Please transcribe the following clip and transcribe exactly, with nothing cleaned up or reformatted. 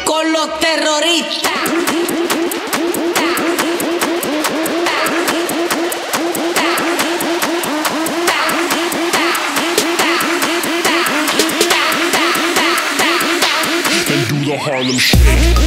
con los terroristas. And do the Harlem Shake.